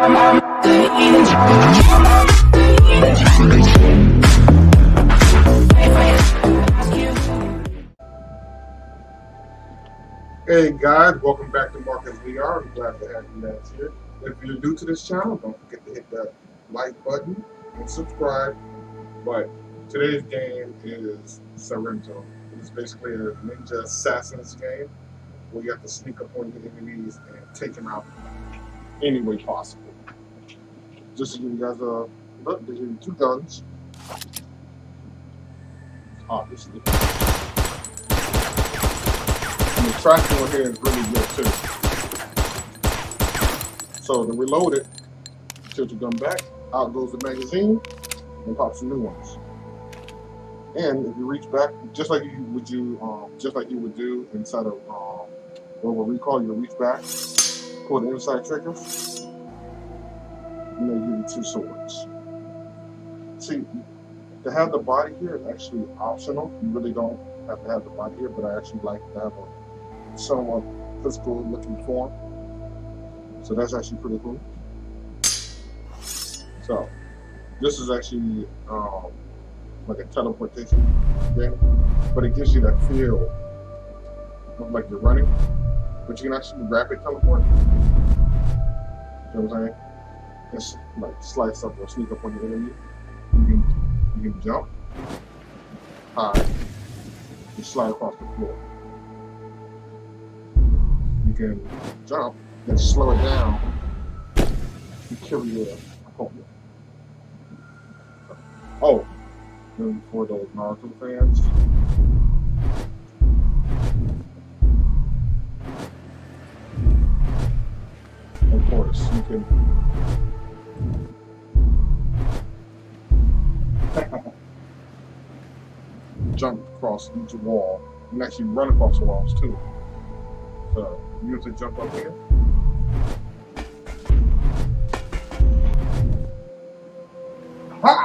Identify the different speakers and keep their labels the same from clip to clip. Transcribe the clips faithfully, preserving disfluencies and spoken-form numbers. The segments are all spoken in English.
Speaker 1: Hey guys, welcome back to Marcus V R. I'm glad to have you guys here. If you're new to this channel, don't forget to hit that like button and subscribe. But today's game is Sairento. It's basically a ninja assassin's game where you have to sneak up on the enemies and take them out any way possible. Just to give you guys a look, there's two guns. Obviously. And the tracking on here is really good too. So to reload it, tilt your gun back, out goes the magazine, and pop some new ones. And if you reach back, just like you would you, um, just like you would do inside of um, Robo Recall, you reach back, pull the inside trigger, and they give you two swords. See, to have the body here is actually optional. You really don't have to have the body here, but I actually like to have a somewhat physical looking form. So that's actually pretty cool. So this is actually um, like a teleportation game, but it gives you that feel of like you're running, but you can actually rapid teleport. You know what I'm saying? It's like slice up or sneak up on the enemy. You can you can jump high, you slide across the floor. You can jump, then slow it down, and kill your opponent. Oh, and for those Naruto fans, of course, you can jump across each wall and actually run across the walls too. So you have to jump up here. Ha!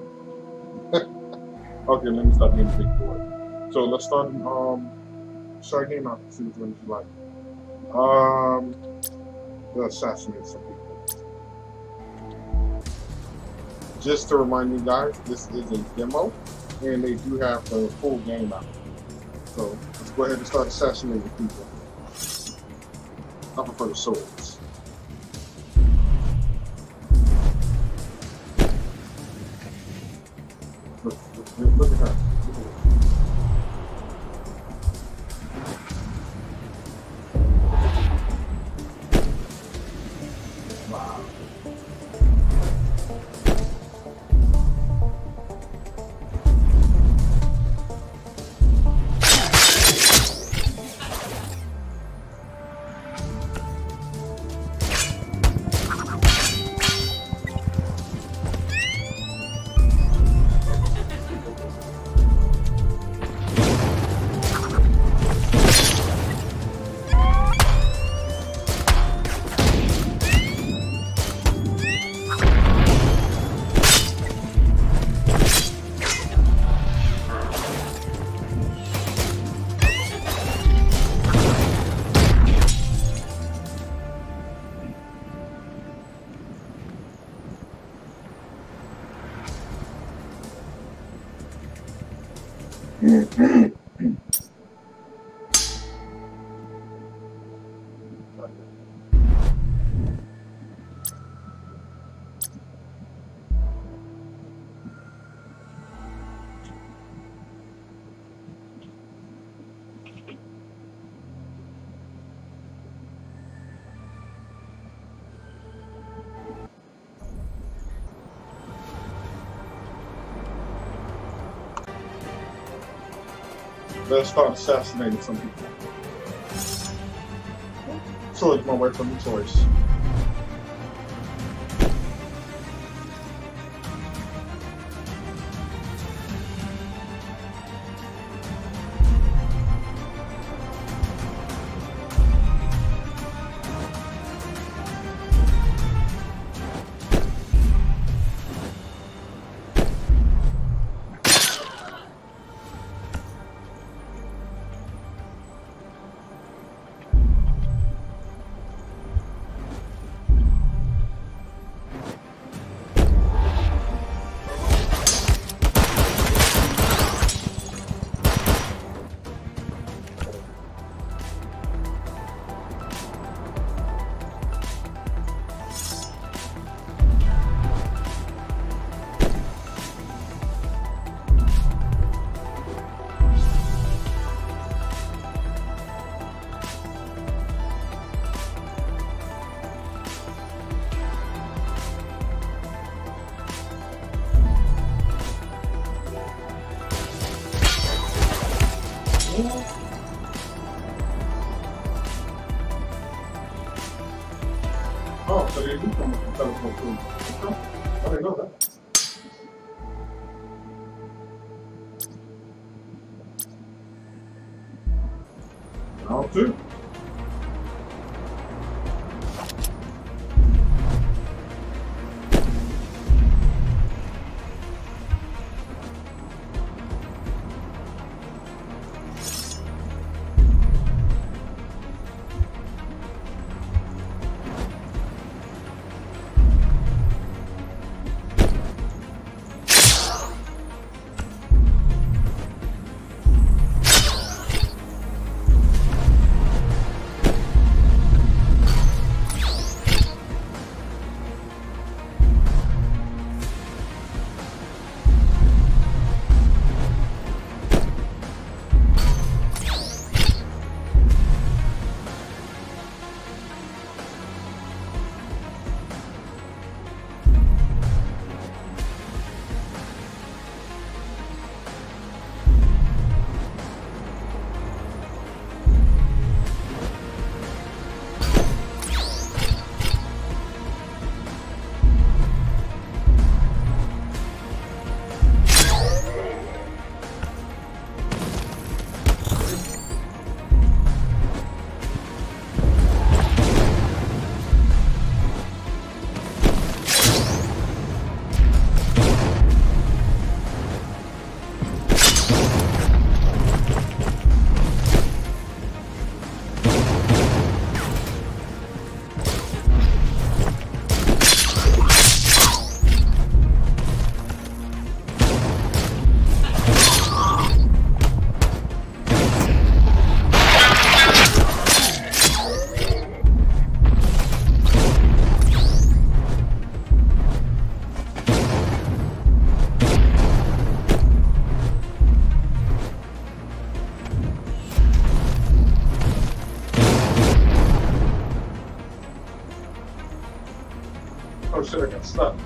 Speaker 1: Okay, let me stop being a big boy. So let's start um start game out. See which one you like. Um we'll assassinate some people. Just to remind you guys, this is a demo and they do have the full game out. So let's go ahead and start assassinating people. I prefer the swords. Look, look, look at her. Wow. Let's start assassinating some people. Choice, my weapon of choice. Oh, so they do come with the telephone too. Okay. I didn't know that. Round two. Oh shit, I got stuck.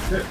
Speaker 1: Shit.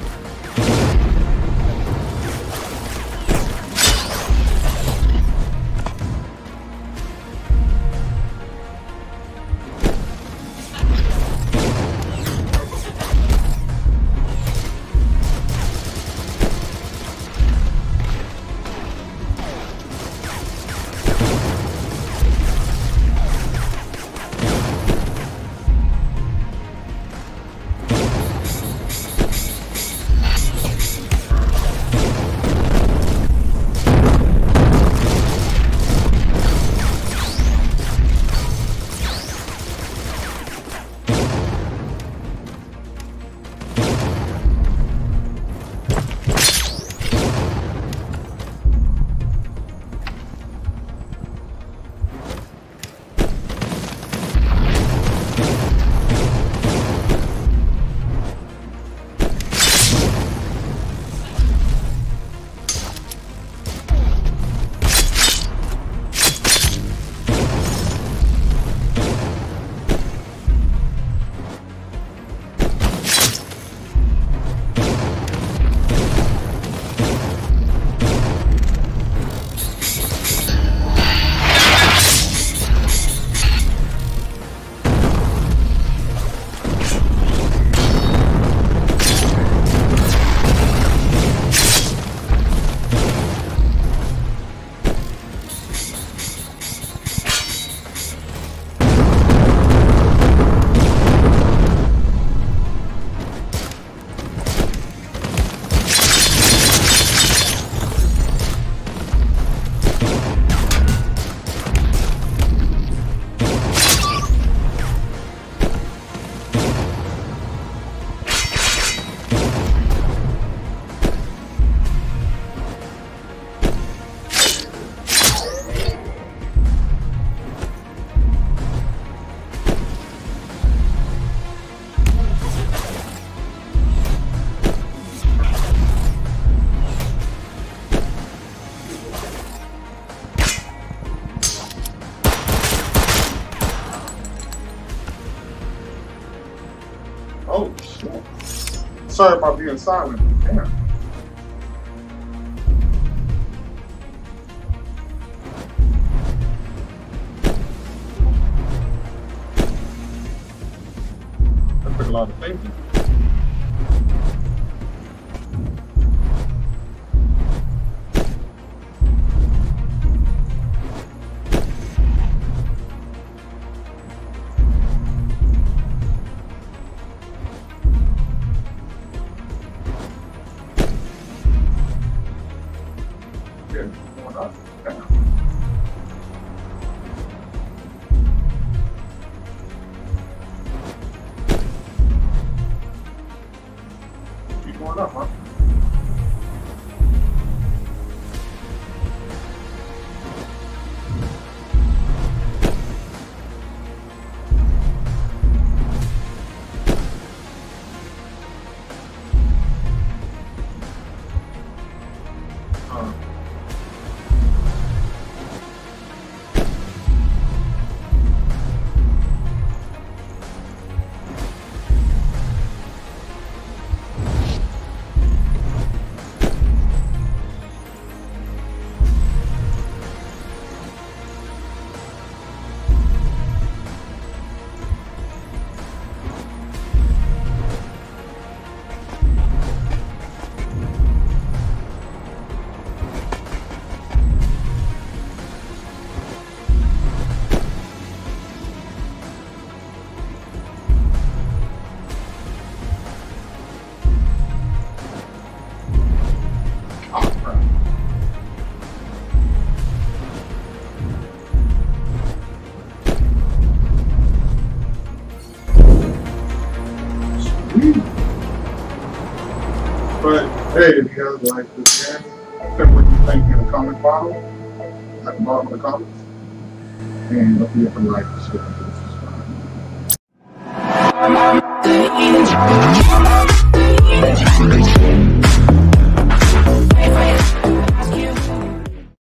Speaker 1: Oh, shit. Sorry about being silent. Damn. That took a lot of thinking. Going up. Down. Keep going up, huh? Uh. But hey, if you guys like this game, tell me what you think in the comment bottom, at the bottom of the comments. And don't forget to like, share, and subscribe.